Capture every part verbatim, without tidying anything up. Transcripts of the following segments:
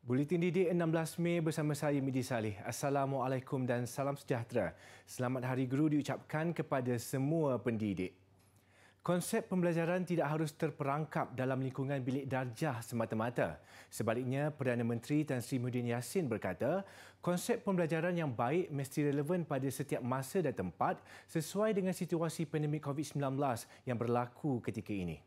Buletin Didik enam belas Mei bersama saya Midi Saleh. Assalamualaikum dan salam sejahtera. Selamat Hari Guru diucapkan kepada semua pendidik. Konsep pembelajaran tidak harus terperangkap dalam lingkungan bilik darjah semata-mata. Sebaliknya, Perdana Menteri Tan Sri Muhyiddin Yassin berkata, konsep pembelajaran yang baik mesti relevan pada setiap masa dan tempat sesuai dengan situasi pandemik COVID sembilan belas yang berlaku ketika ini.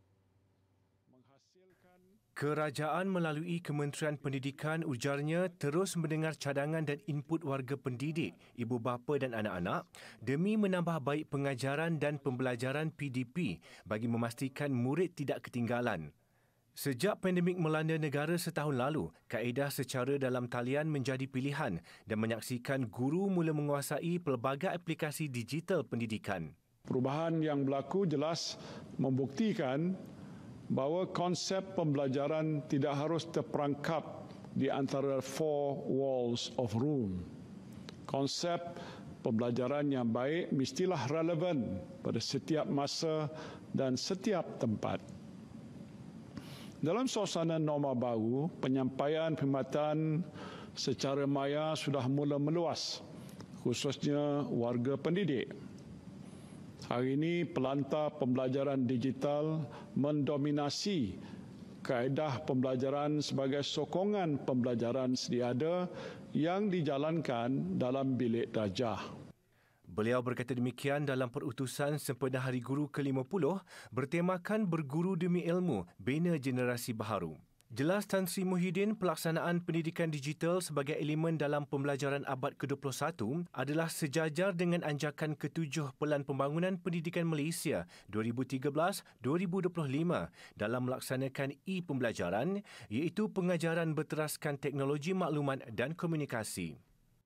Kerajaan melalui Kementerian Pendidikan ujarnya terus mendengar cadangan dan input warga pendidik, ibu bapa dan anak-anak demi menambah baik pengajaran dan pembelajaran P D P bagi memastikan murid tidak ketinggalan. Sejak pandemik melanda negara setahun lalu, kaedah secara dalam talian menjadi pilihan dan menyaksikan guru mula menguasai pelbagai aplikasi digital pendidikan. Perubahan yang berlaku jelas membuktikan bahawa konsep pembelajaran tidak harus terperangkap di antara four walls of room. Konsep pembelajaran yang baik mestilah relevan pada setiap masa dan setiap tempat. Dalam suasana norma baru, penyampaian perkhidmatan secara maya sudah mula meluas, khususnya warga pendidik. Hari ini, pelantar pembelajaran digital mendominasi kaedah pembelajaran sebagai sokongan pembelajaran sedia ada yang dijalankan dalam bilik darjah. Beliau berkata demikian dalam perutusan sempena Hari Guru ke lima puluh bertemakan Berguru Demi Ilmu, Bina Generasi Baharu. Jelas Tan Sri Muhyiddin, pelaksanaan pendidikan digital sebagai elemen dalam pembelajaran abad ke dua puluh satu adalah sejajar dengan anjakan ketujuh Pelan Pembangunan Pendidikan Malaysia dua ribu tiga belas hingga dua ribu dua puluh lima dalam melaksanakan e-pembelajaran, iaitu pengajaran berteraskan teknologi maklumat dan komunikasi.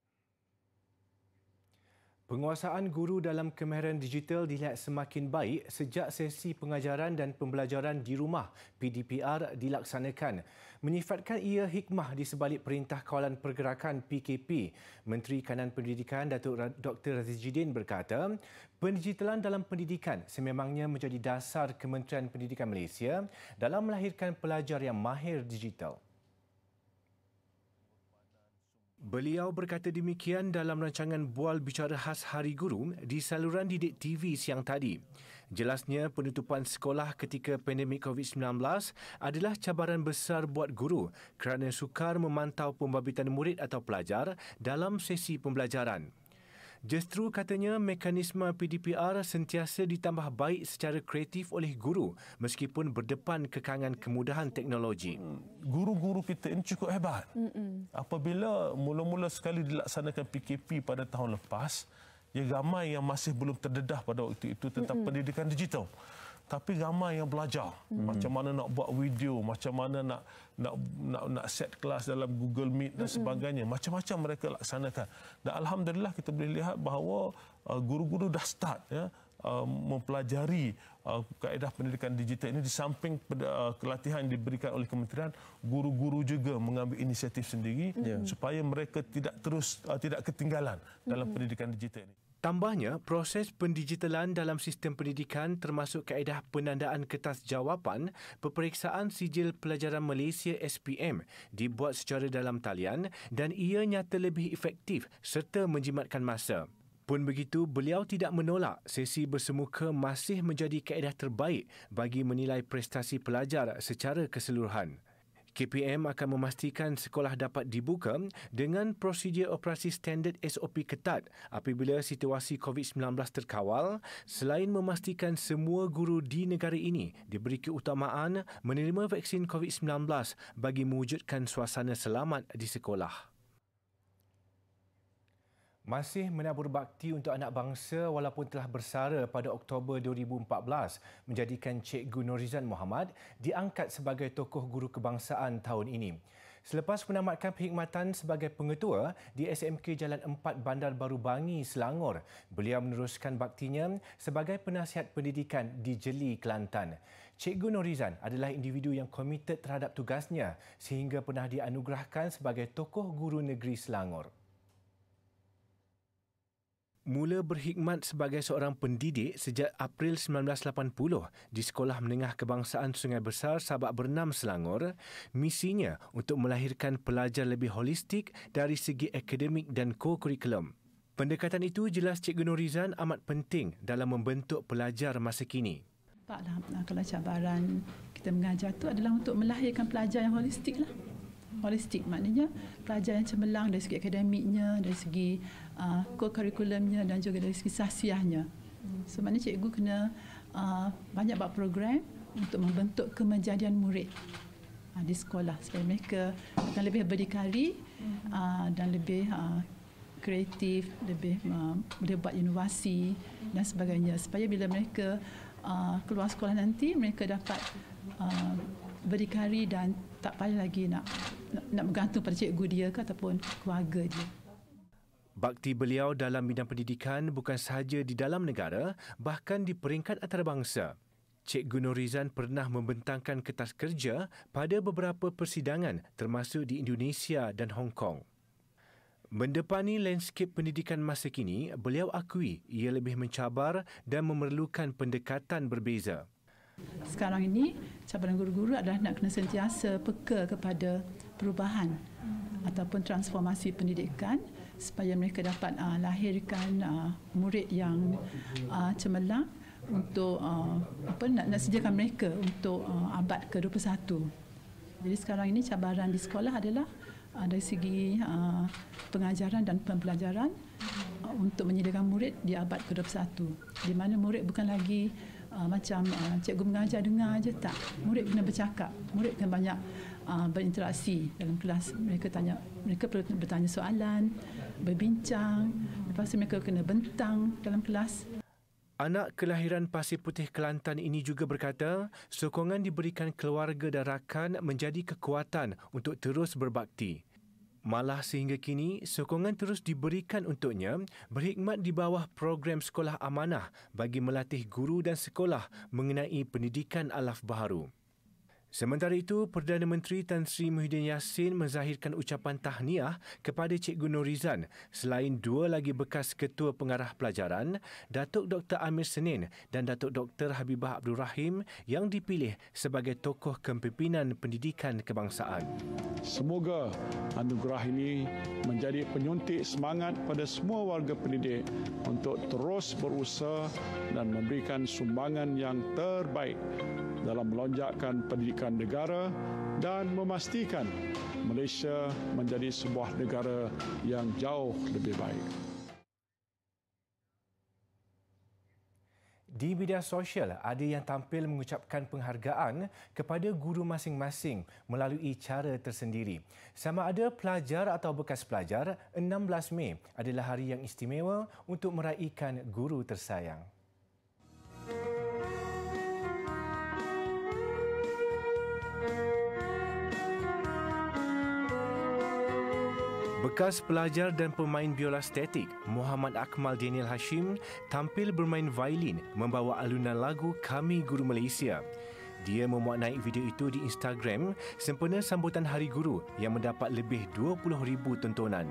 Penguasaan guru dalam kemahiran digital dilihat semakin baik sejak sesi pengajaran dan pembelajaran di rumah P D P R dilaksanakan. Menyifatkan ia hikmah di sebalik Perintah Kawalan Pergerakan P K P, Menteri Kanan Pendidikan Datuk Doktor Razidin berkata, pendigitalan dalam pendidikan sememangnya menjadi dasar Kementerian Pendidikan Malaysia dalam melahirkan pelajar yang mahir digital. Beliau berkata demikian dalam rancangan Bual Bicara Khas Hari Guru di saluran Didik T V siang tadi. Jelasnya penutupan sekolah ketika pandemik COVID sembilan belas adalah cabaran besar buat guru kerana sukar memantau pembabitan murid atau pelajar dalam sesi pembelajaran. Justru katanya mekanisme P D P R sentiasa ditambah baik secara kreatif oleh guru meskipun berdepan kekangan kemudahan teknologi. Guru-guru kita ini cukup hebat. Mm-mm. Apabila mula-mula sekali dilaksanakan P K P pada tahun lepas, ya ramai yang masih belum terdedah pada waktu itu tentang Mm-mm. pendidikan digital. Tapi ramai yang belajar hmm. macam mana nak buat video, macam mana nak nak nak, nak set kelas dalam Google Meet dan sebagainya. Macam-macam mereka laksanakan. Dan alhamdulillah kita boleh lihat bahawa uh, guru-guru dah start ya uh, mempelajari uh, kaedah pendidikan digital ini. Di samping uh, pelatihan yang diberikan oleh kementerian, guru-guru juga mengambil inisiatif sendiri hmm. supaya mereka tidak terus uh, tidak ketinggalan dalam hmm. pendidikan digital ini. Tambahnya, proses pendigitalan dalam sistem pendidikan termasuk kaedah penandaan kertas jawapan peperiksaan sijil pelajaran Malaysia S P M dibuat secara dalam talian dan ia nyata lebih efektif serta menjimatkan masa. Pun begitu, beliau tidak menolak sesi bersemuka masih menjadi kaedah terbaik bagi menilai prestasi pelajar secara keseluruhan. K P M akan memastikan sekolah dapat dibuka dengan prosedur operasi standard S O P ketat apabila situasi COVID sembilan belas terkawal, selain memastikan semua guru di negara ini diberi keutamaan menerima vaksin COVID sembilan belas bagi mewujudkan suasana selamat di sekolah. Masih menabur bakti untuk anak bangsa walaupun telah bersara pada Oktober dua ribu empat belas menjadikan Cikgu Norizan Mohamad diangkat sebagai tokoh guru kebangsaan tahun ini. Selepas menamatkan perkhidmatan sebagai pengetua di S M K Jalan empat Bandar Baru Bangi, Selangor, beliau meneruskan baktinya sebagai penasihat pendidikan di Jeli, Kelantan. Cikgu Norizan adalah individu yang komited terhadap tugasnya sehingga pernah dianugerahkan sebagai tokoh guru negeri Selangor. Mula berkhidmat sebagai seorang pendidik sejak April sembilan belas lapan puluh di Sekolah Menengah Kebangsaan Sungai Besar Sabak Bernam, Selangor, misinya untuk melahirkan pelajar lebih holistik dari segi akademik dan ko-kurikulum. Pendekatan itu jelas Cikgu Norizan amat penting dalam membentuk pelajar masa kini. Nampaklah kalau cabaran kita mengajar tu adalah untuk melahirkan pelajar yang holistik lah. Holistik maknanya pelajar yang cemerlang dari segi akademiknya, dari segi uh, ko-kurikulumnya dan juga dari segi sahsiahnya. So maknanya cikgu kena uh, banyak buat program untuk membentuk kemenjadian murid uh, di sekolah supaya mereka akan lebih berdikari uh, dan lebih uh, kreatif, lebih uh, boleh buat inovasi dan sebagainya supaya bila mereka uh, keluar sekolah nanti mereka dapat uh, berdikari dan tak payah lagi nak, nak nak bergantung pada cikgu dia ke ataupun keluarga dia. Bakti beliau dalam bidang pendidikan bukan sahaja di dalam negara, bahkan di peringkat antarabangsa. Cikgu Norizan pernah membentangkan kertas kerja pada beberapa persidangan termasuk di Indonesia dan Hong Kong. Mendepani lanskip pendidikan masa kini, beliau akui ia lebih mencabar dan memerlukan pendekatan berbeza. Sekarang ini, cabaran guru-guru adalah nak kena sentiasa peka kepada perubahan ataupun transformasi pendidikan supaya mereka dapat uh, lahirkan uh, murid yang uh, cemerlang untuk uh, apa nak, nak sediakan mereka untuk uh, abad ke dua puluh satu. Jadi sekarang ini cabaran di sekolah adalah uh, dari segi uh, pengajaran dan pembelajaran uh, untuk menyediakan murid di abad ke dua puluh satu, di mana murid bukan lagi Uh, macam uh, cikgu mengajar dengar aja, tak. Murid kena bercakap, murid kena banyak uh, berinteraksi dalam kelas. Mereka tanya, mereka perlu bertanya soalan, berbincang, lepas tu mereka kena bentang dalam kelas. Anak kelahiran Pasir Putih Kelantan ini juga berkata, sokongan diberikan keluarga dan rakan menjadi kekuatan untuk terus berbakti. Malah sehingga kini, sokongan terus diberikan untuknya berkhidmat di bawah program Sekolah Amanah bagi melatih guru dan sekolah mengenai pendidikan alaf baharu. Sementara itu, Perdana Menteri Tan Sri Muhyiddin Yassin menzahirkan ucapan tahniah kepada Cikgu Norizan selain dua lagi bekas Ketua Pengarah Pelajaran, Datuk Doktor Amir Senin dan Datuk Doktor Habibah Abdul Rahim yang dipilih sebagai tokoh kepimpinan pendidikan kebangsaan. Semoga anugerah ini menjadi penyuntik semangat pada semua warga pendidik untuk terus berusaha dan memberikan sumbangan yang terbaik dalam melonjakkan pendidikan negara dan memastikan Malaysia menjadi sebuah negara yang jauh lebih baik. Di media sosial, ada yang tampil mengucapkan penghargaan kepada guru masing-masing melalui cara tersendiri. Sama ada pelajar atau bekas pelajar, enam belas Mei adalah hari yang istimewa untuk meraihkan guru tersayang. Bekas pelajar dan pemain biola statik Muhammad Akmal Daniel Hashim tampil bermain violin membawa alunan lagu Kami Guru Malaysia. Dia memuat naik video itu di Instagram sempena sambutan Hari Guru yang mendapat lebih dua puluh ribu tontonan.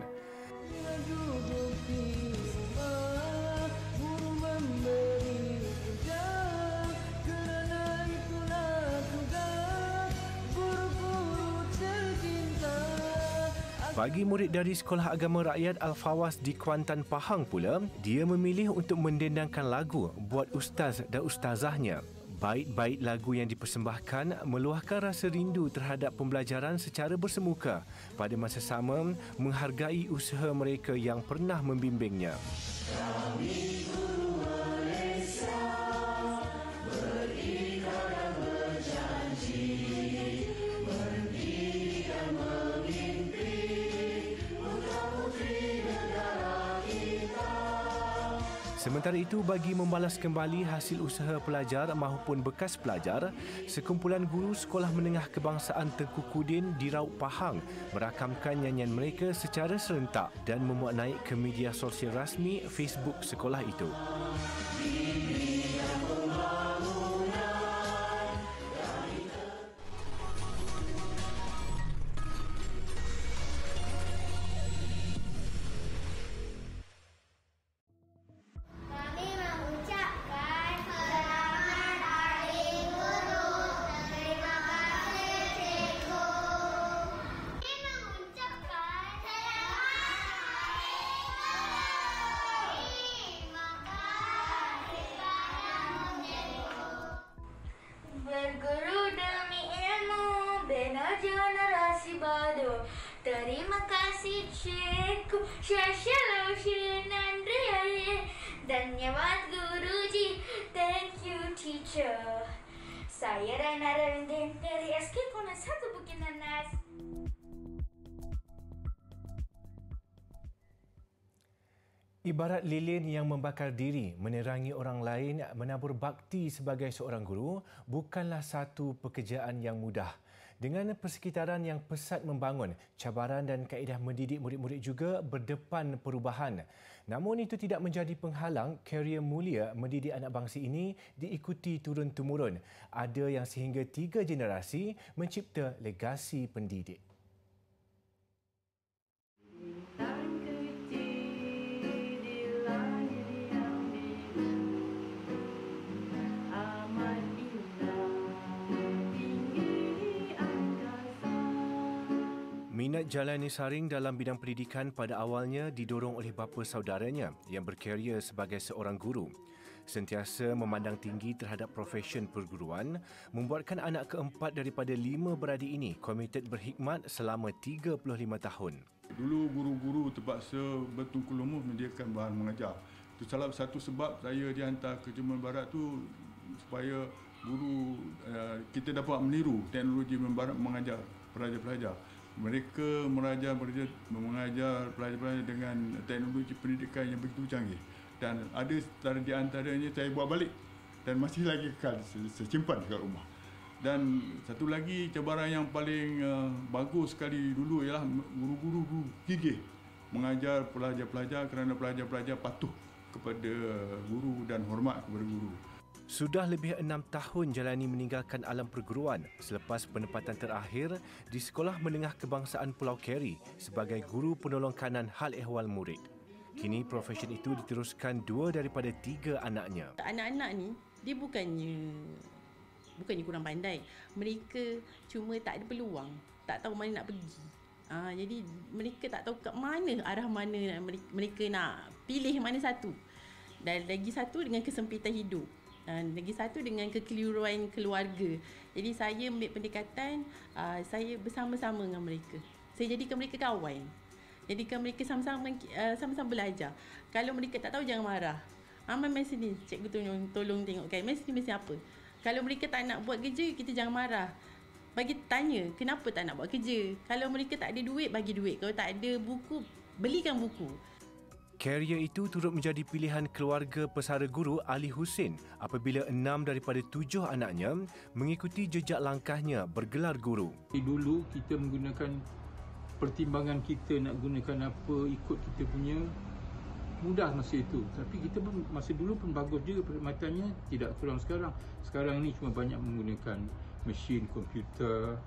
Bagi murid dari Sekolah Agama Rakyat Al-Fawas di Kuantan, Pahang pula, dia memilih untuk mendendangkan lagu buat ustaz dan ustazahnya. Bait-bait lagu yang dipersembahkan meluahkan rasa rindu terhadap pembelajaran secara bersemuka pada masa sama menghargai usaha mereka yang pernah membimbingnya. Kami Guru Malaysia berikhlas dan berjanji mendidik memimpin putra-putri negara kita. Sementara itu, bagi membalas kembali hasil usaha pelajar maupun bekas pelajar, sekumpulan guru Sekolah Menengah Kebangsaan Tengku Kudin di Raub Pahang merakamkan nyanyian mereka secara serentak dan memuat naik ke media sosial rasmi Facebook sekolah itu. Raja narasi baru. Terima kasih cikgu. Syashalau Shinandriya. Dhanyawad Guruji. Thank you teacher. Saya Rana Ravindra dari S K Kona satu Bukit Nanas. Ibarat lilin yang membakar diri, menerangi orang lain, menabur bakti sebagai seorang guru bukanlah satu pekerjaan yang mudah. Dengan persekitaran yang pesat membangun, cabaran dan kaedah mendidik murid-murid juga berdepan perubahan. Namun itu tidak menjadi penghalang karier mulia mendidik anak bangsa ini diikuti turun-temurun. Ada yang sehingga tiga generasi mencipta legasi pendidik. Minat Jalani Saring dalam bidang pendidikan pada awalnya didorong oleh bapa saudaranya yang berkarier sebagai seorang guru. Sentiasa memandang tinggi terhadap profesyen perguruan, membuatkan anak keempat daripada lima beradik ini komited berkhidmat selama tiga puluh lima tahun. Dulu guru-guru terpaksa bertungku lumus menyediakan bahan mengajar. Itu salah satu sebab saya dihantar ke Jerman Barat tu supaya guru uh, kita dapat meniru teknologi Barat mengajar pelajar-pelajar. Mereka mengajar, mengajar pelajar-pelajar dengan teknologi pendidikan yang begitu canggih. Dan ada di antaranya saya buat balik dan masih lagi kekal saya simpan dekat rumah. Dan satu lagi cabaran yang paling uh, bagus sekali dulu ialah guru-guru gigih mengajar pelajar-pelajar kerana pelajar-pelajar patuh kepada guru dan hormat kepada guru. Sudah lebih enam tahun Jalani meninggalkan alam perguruan selepas penempatan terakhir di Sekolah Menengah Kebangsaan Pulau Keri sebagai guru penolong kanan hal ehwal murid. Kini profesyen itu diteruskan dua daripada tiga anaknya. Anak-anak ni, dia bukannya bukannya kurang pandai. Mereka cuma tak ada peluang, tak tahu mana nak pergi. Ha, jadi mereka tak tahu kat mana, arah mana mereka nak pilih mana satu. Dan lagi satu dengan kesempitan hidup. Dan lagi satu dengan kekeliruan keluarga. Jadi saya ambil pendekatan, uh, saya bersama-sama dengan mereka. Saya jadikan mereka kawan. Jadikan mereka sama-sama uh, sama-sama belajar. Kalau mereka tak tahu, jangan marah. Aman, mai sini, cikgu tolong, tolong tengokkan. Mai sini mesti apa. Kalau mereka tak nak buat kerja, kita jangan marah. Bagi tanya, kenapa tak nak buat kerja? Kalau mereka tak ada duit, bagi duit. Kalau tak ada buku, belikan buku. Karier itu turut menjadi pilihan keluarga pesara guru Ali Hussein apabila enam daripada tujuh anaknya mengikuti jejak langkahnya bergelar guru. Dulu kita menggunakan pertimbangan kita nak gunakan apa, ikut kita punya, mudah masa itu. Tapi kita pun masa dulu pun bagus juga perkhidmatannya, tidak kurang sekarang. Sekarang ni cuma banyak menggunakan mesin, komputer,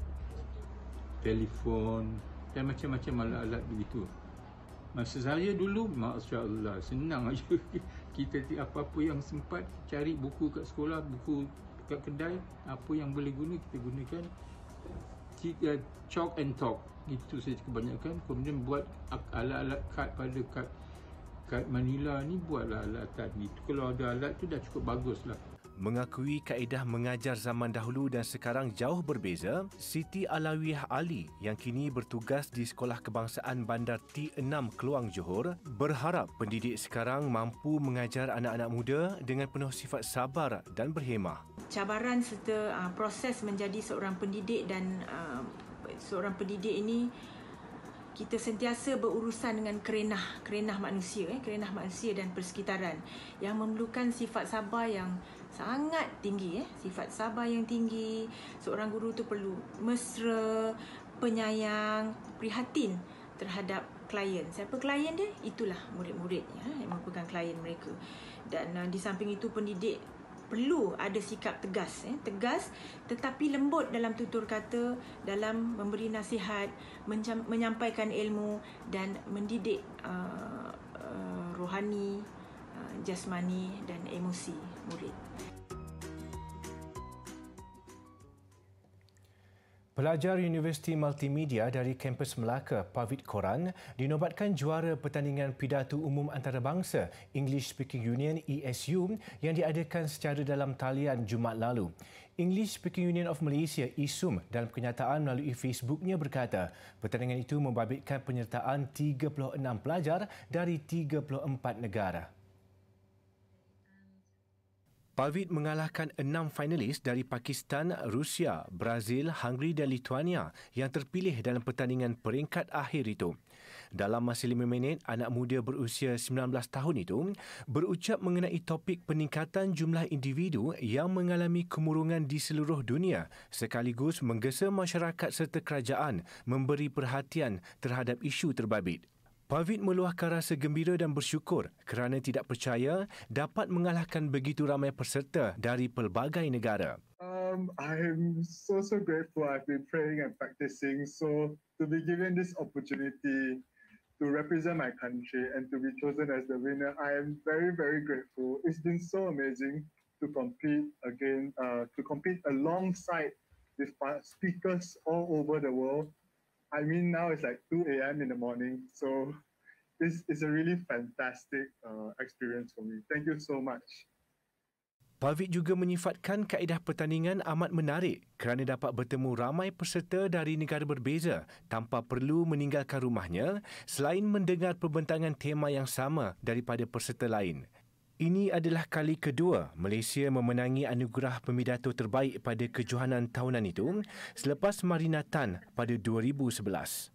telefon dan macam-macam alat-alat begitu. Masa saya dulu, Masya Allah, senang aja. Kita apa-apa yang sempat cari buku kat sekolah, buku kat kedai, apa yang boleh guna, kita gunakan. Chalk and talk, itu saja kebanyakan. Kemudian buat alat-alat kad pada kad, kad Manila ni, buatlah alat-alat ni. Kalau ada alat tu dah cukup bagus lah. Mengakui kaedah mengajar zaman dahulu dan sekarang jauh berbeza, Siti Alawiyah Ali yang kini bertugas di Sekolah Kebangsaan Bandar T enam Keluang Johor berharap pendidik sekarang mampu mengajar anak-anak muda dengan penuh sifat sabar dan berhemah. Cabaran serta uh, proses menjadi seorang pendidik dan uh, seorang pendidik ini, kita sentiasa berurusan dengan kerenah, kerenah manusia, eh, kerenah manusia dan persekitaran yang memerlukan sifat sabar yang sangat tinggi, eh, sifat sabar yang tinggi. Seorang guru tu perlu mesra, penyayang, prihatin terhadap klien. Siapa klien dia? Itulah murid-muridnya, eh, yang merupakan klien mereka. Dan uh, di samping itu pendidik perlu ada sikap tegas, eh, tegas tetapi lembut dalam tutur kata, dalam memberi nasihat, menyampaikan ilmu dan mendidik uh, uh, rohani, uh, jasmani dan emosi murid. Pelajar Universiti Multimedia dari kampus Melaka, Pavit Koran, dinobatkan juara pertandingan pidato umum antarabangsa English Speaking Union E S U yang diadakan secara dalam talian Jumaat lalu. English Speaking Union of Malaysia I S U M dalam kenyataan melalui Facebooknya berkata, pertandingan itu membabitkan penyertaan tiga puluh enam pelajar dari tiga puluh empat negara. Pavit mengalahkan enam finalis dari Pakistan, Rusia, Brazil, Hungary dan Lithuania yang terpilih dalam pertandingan peringkat akhir itu. Dalam masa lima minit, anak muda berusia sembilan belas tahun itu berucap mengenai topik peningkatan jumlah individu yang mengalami kemurungan di seluruh dunia sekaligus menggesa masyarakat serta kerajaan memberi perhatian terhadap isu terbabit. Pavit meluahkan rasa gembira dan bersyukur kerana tidak percaya dapat mengalahkan begitu ramai peserta dari pelbagai negara. Um, I'm so, so grateful. I've been praying and practicing. So to be given this opportunity to represent my country and to be chosen as the winner, I am very, very grateful. It's been so amazing to compete again, uh, to compete alongside these speakers all over the world. I mean, now it's like two a m in the morning, so this is a really fantastic uh, experience for me. Thank you so much. Pavit juga menyifatkan kaedah pertandingan amat menarik kerana dapat bertemu ramai peserta dari negara berbeza tanpa perlu meninggalkan rumahnya selain mendengar perbentangan tema yang sama daripada peserta lain. Ini adalah kali kedua Malaysia memenangi anugerah pemidato terbaik pada kejohanan tahunan itu selepas Marina Tan pada dua ribu sebelas.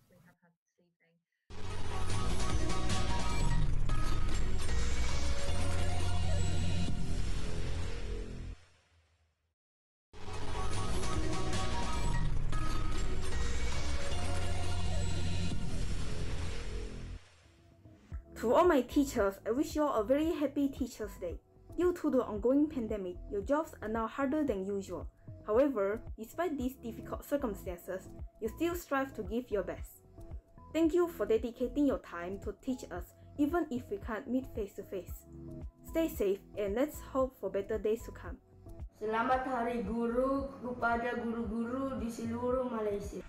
To all my teachers, I wish you all a very happy Teachers' Day. Due to the ongoing pandemic, your jobs are now harder than usual. However, despite these difficult circumstances, you still strive to give your best. Thank you for dedicating your time to teach us, even if we can't meet face to face. Stay safe and let's hope for better days to come. Selamat Hari Guru kepada guru-guru di seluruh Malaysia.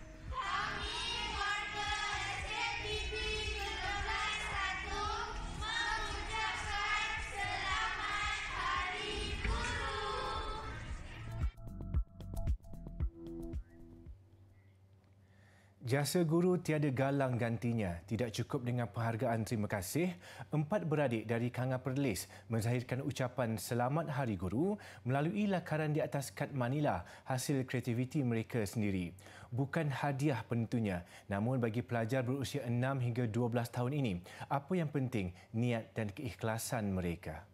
Jasa guru tiada galang gantinya. Tidak cukup dengan penghargaan terima kasih, empat beradik dari Kanga Perlis menzahirkan ucapan Selamat Hari Guru melalui lakaran di atas kad manila hasil kreativiti mereka sendiri. Bukan hadiah penentunya, namun bagi pelajar berusia enam hingga dua belas tahun ini, apa yang penting niat dan keikhlasan mereka.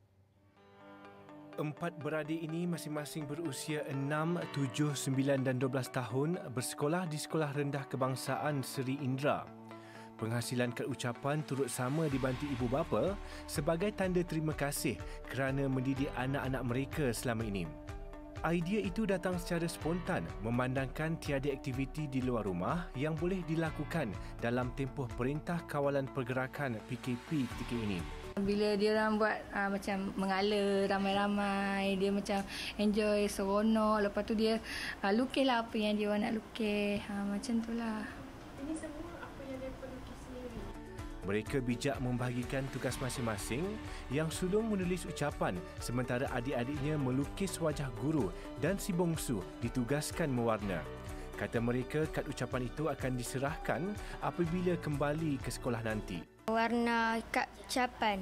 Empat beradik ini masing-masing berusia enam, tujuh, sembilan dan dua belas tahun bersekolah di Sekolah Rendah Kebangsaan Seri Indra. Penghasilan kad ucapan turut sama dibantu ibu bapa sebagai tanda terima kasih kerana mendidik anak-anak mereka selama ini. Idea itu datang secara spontan memandangkan tiada aktiviti di luar rumah yang boleh dilakukan dalam tempoh Perintah Kawalan Pergerakan P K P ketika ini. Bila dia orang buat uh, macam mengala ramai-ramai, dia macam enjoy, seronok. Lepas tu dia uh, lukislah apa yang dia orang nak lukis. Uh, macam itulah. Ini semua apa yang dia pelukis sendiri. Mereka bijak membahagikan tugas masing-masing. Yang sulung menulis ucapan sementara adik-adiknya melukis wajah guru dan si bongsu ditugaskan mewarna. Kata mereka, kad ucapan itu akan diserahkan apabila kembali ke sekolah nanti. Warna kad ucapan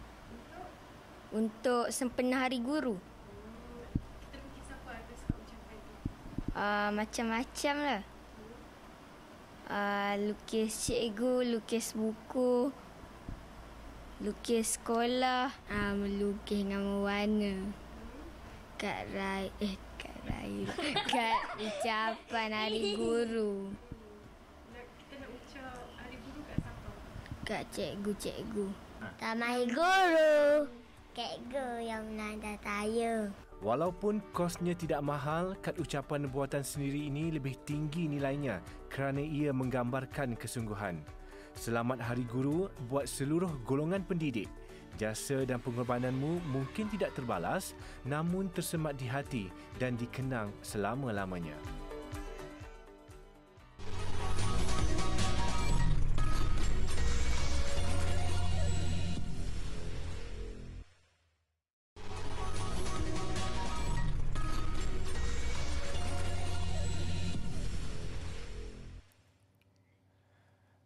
untuk sempena Hari Guru. Kita lukis apa atas kad ucapan itu? Uh, macam-macam lah. Uh, lukis cikgu, lukis buku, lukis sekolah, uh, melukis dengan warna. Kad raya, eh kad raya, kad ucapan Hari Guru. Kita nak ucap Hari Guru kat siapa? Kat cikgu-cikgu. Selamat Hari Guru. Cikgu yang menanda saya. Walaupun kosnya tidak mahal, kad ucapan buatan sendiri ini lebih tinggi nilainya kerana ia menggambarkan kesungguhan. Selamat Hari Guru buat seluruh golongan pendidik. Jasa dan pengorbananmu mungkin tidak terbalas, namun tersemat di hati dan dikenang selama-lamanya.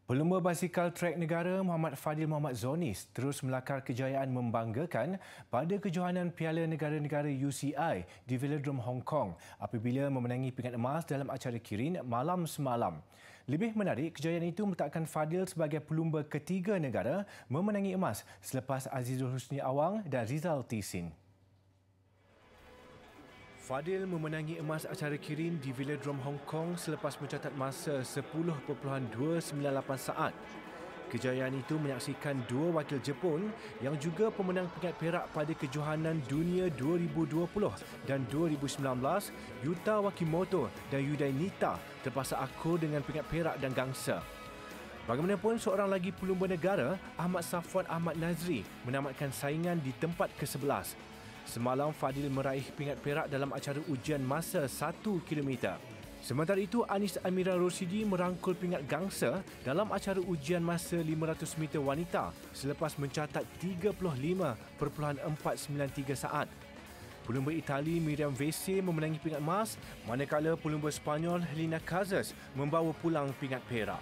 Pelumba basikal trek negara Muhammad Fadil Muhammad Zonis terus melakar kejayaan membanggakan pada kejohanan Piala Negara-Negara U C I di Velodrome Hong Kong apabila memenangi pingat emas dalam acara Kirin malam semalam. Lebih menarik, kejayaan itu meletakkan Fadil sebagai pelumba ketiga negara memenangi emas selepas Azizul Husni Awang dan Rizal Tisin. Fadil memenangi emas acara Kirin di Velodrome Hong Kong selepas mencatat masa sepuluh perpuluhan dua sembilan lapan saat. Kejayaan itu menyaksikan dua wakil Jepun yang juga pemenang pingat perak pada kejohanan dunia dua ribu dua puluh dan dua ribu sembilan belas, Yuta Wakimoto dan Yudai Nita terpaksa akur dengan pingat perak dan gangsa. Bagaimanapun, seorang lagi pelumba negara, Ahmad Safwan Ahmad Nazri, menamatkan saingan di tempat ke sebelas. Semalam, Fadil meraih pingat perak dalam acara ujian masa satu kilometer. Sementara itu, Anis Amira Rosidi merangkul pingat gangsa dalam acara ujian masa lima ratus meter wanita selepas mencatat tiga puluh lima perpuluhan empat sembilan tiga saat. Pelumba Itali Miriam Vese memenangi pingat emas, manakala pelumba Sepanyol Helena Cazas membawa pulang pingat perak.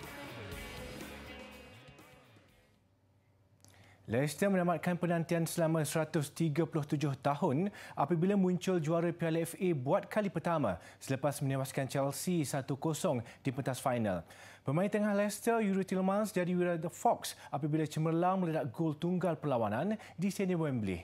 Leicester menamatkan penantian selama seratus tiga puluh tujuh tahun apabila muncul juara Piala F A buat kali pertama selepas menewaskan Chelsea satu kosong di pentas final. Pemain tengah Leicester Yuri Tielemans jadi wira The Fox apabila cemerlang meledak gol tunggal perlawanan di Stadium Wembley.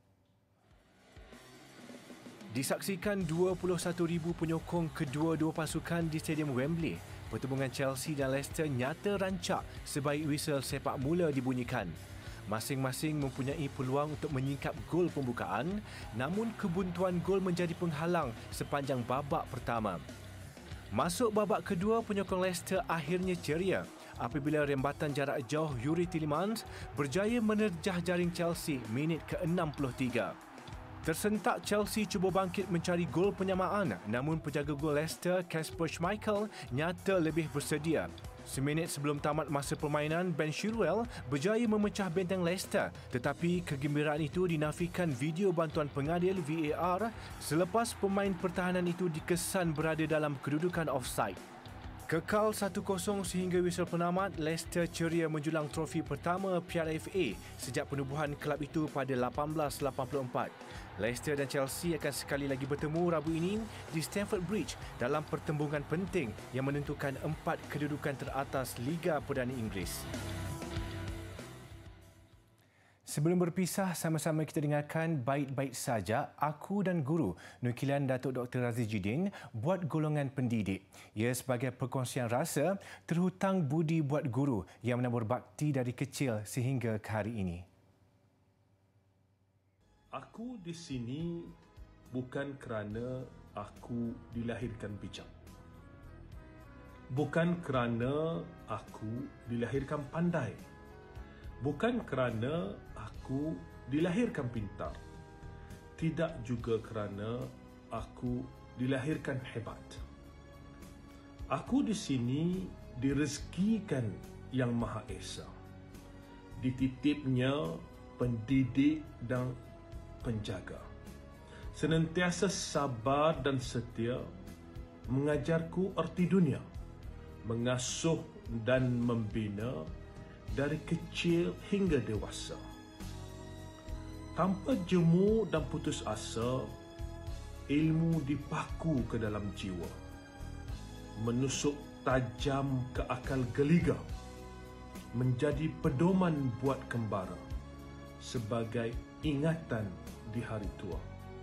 Disaksikan dua puluh satu ribu penyokong kedua-dua pasukan di Stadium Wembley, pertembungan Chelsea dan Leicester nyata rancak sebaik whistle sepak mula dibunyikan. Masing-masing mempunyai peluang untuk menyingkap gol pembukaan, namun kebuntuan gol menjadi penghalang sepanjang babak pertama. Masuk babak kedua, penyokong Leicester akhirnya ceria apabila rembatan jarak jauh Yuri Tielemans berjaya menerjah jaring Chelsea minit ke enam puluh tiga. Tersentak, Chelsea cuba bangkit mencari gol penyamaan, namun penjaga gol Leicester, Kasper Schmeichel, nyata lebih bersedia. Seminit sebelum tamat masa permainan, Ben Chilwell berjaya memecah benteng Leicester, tetapi kegembiraan itu dinafikan video bantuan pengadil V A R selepas pemain pertahanan itu dikesan berada dalam kedudukan offside. Kekal satu kosong sehingga whistle penamat, Leicester ceria menjulang trofi pertama Piala F A sejak penubuhan kelab itu pada lapan belas lapan puluh empat. Leicester dan Chelsea akan sekali lagi bertemu Rabu ini di Stamford Bridge dalam pertembungan penting yang menentukan empat kedudukan teratas Liga Perdana Inggeris. Sebelum berpisah, sama-sama kita dengarkan Baik-Baik Saja, Aku dan Guru, nukilan Datuk Doktor Razi Jidin buat golongan pendidik. Ia sebagai perkongsian rasa terhutang budi buat guru yang menabur bakti dari kecil sehingga ke hari ini. Aku di sini bukan kerana aku dilahirkan bijak. Bukan kerana aku dilahirkan pandai. Bukan kerana aku dilahirkan pintar. Tidak juga kerana aku dilahirkan hebat. Aku di sini direzekikan Yang Maha Esa. Dititipnya pendidik dan penjaga. Senantiasa sabar dan setia mengajarku erti dunia, mengasuh dan membina dari kecil hingga dewasa. Tanpa jemu dan putus asa, ilmu dipaku ke dalam jiwa, menusuk tajam ke akal geliga, menjadi pedoman buat kembara sebagai ingatan di hari tua.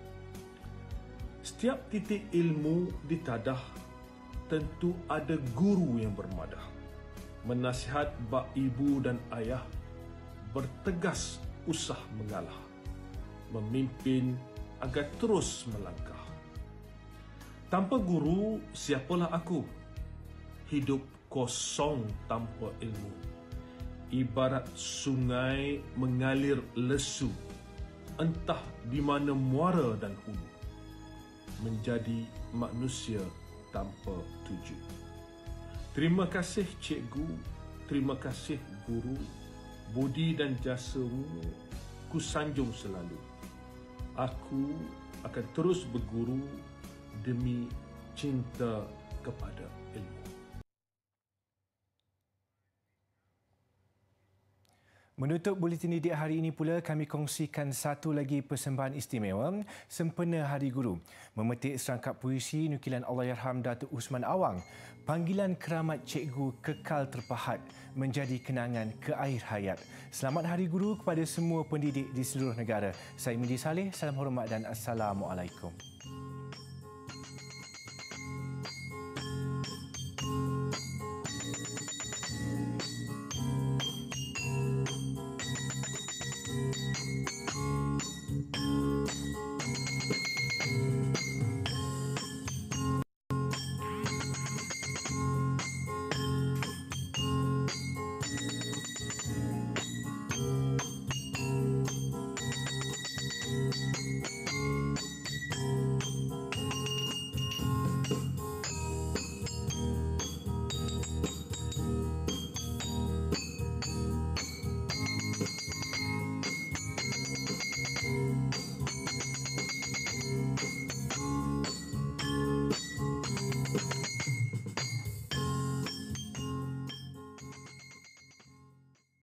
Setiap titik ilmu ditadah, tentu ada guru yang bermadah. Menasihat bak ibu dan ayah, bertegas usah mengalah, memimpin agar terus melangkah. Tanpa guru, siapalah aku? Hidup kosong tanpa ilmu, ibarat sungai mengalir lesu, entah di mana muara dan hulu, menjadi manusia tanpa tuju. Terima kasih cikgu, terima kasih guru, budi dan jasamu ku sanjung selalu. Aku akan terus berguru demi cinta kepada ilmu. Menutup Buletin Didik hari ini pula, kami kongsikan satu lagi persembahan istimewa sempena Hari Guru. Memetik serangkap puisi nukilan Allahyarham Datuk Usman Awang, panggilan keramat cikgu kekal terpahat menjadi kenangan ke akhir hayat. Selamat Hari Guru kepada semua pendidik di seluruh negara. Saya Midi Saleh, salam hormat dan Assalamualaikum.